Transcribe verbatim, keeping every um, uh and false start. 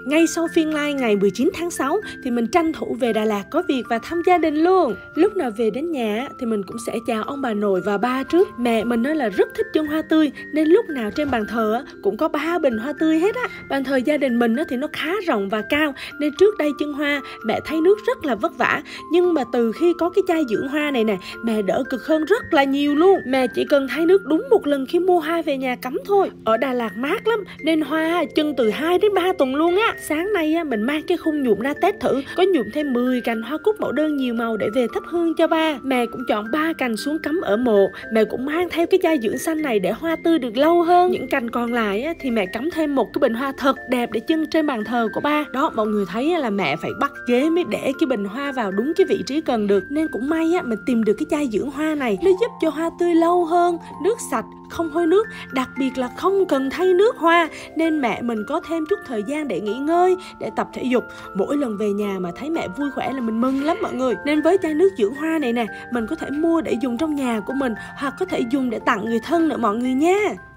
Ngay sau phiên live ngày mười chín tháng sáu thì mình tranh thủ về Đà Lạt có việc và thăm gia đình luôn. Lúc nào về đến nhà thì mình cũng sẽ chào ông bà nội và ba trước. Mẹ mình nói là rất thích chân hoa tươi nên lúc nào trên bàn thờ cũng có ba bình hoa tươi hết á. Bàn thờ gia đình mình thì nó khá rộng và cao nên trước đây chân hoa mẹ thay nước rất là vất vả. Nhưng mà từ khi có cái chai dưỡng hoa này nè, mẹ đỡ cực hơn rất là nhiều luôn. Mẹ chỉ cần thay nước đúng một lần khi mua hoa về nhà cắm thôi. Ở Đà Lạt mát lắm nên hoa chân từ hai đến ba tuần luôn á. Sáng nay mình mang cái khung nhuộm ra test thử, có nhuộm thêm mười cành hoa cúc mẫu đơn nhiều màu để về thắp hương cho ba. Mẹ cũng chọn ba cành xuống cắm ở mộ. Mẹ cũng mang theo cái chai dưỡng xanh này để hoa tươi được lâu hơn. Những cành còn lại thì mẹ cắm thêm một cái bình hoa thật đẹp để trưng trên bàn thờ của ba. Đó, mọi người thấy là mẹ phải bắt ghế mới để cái bình hoa vào đúng cái vị trí cần được. Nên cũng may á, mình tìm được cái chai dưỡng hoa này, nó giúp cho hoa tươi lâu hơn, nước sạch, không hôi nước, đặc biệt là không cần thay nước hoa. Nên mẹ mình có thêm chút thời gian để nghỉ ngơi, để tập thể dục. Mỗi lần về nhà mà thấy mẹ vui khỏe là mình mừng lắm mọi người. Nên với chai nước dưỡng hoa này nè, mình có thể mua để dùng trong nhà của mình, hoặc có thể dùng để tặng người thân nữa mọi người nha.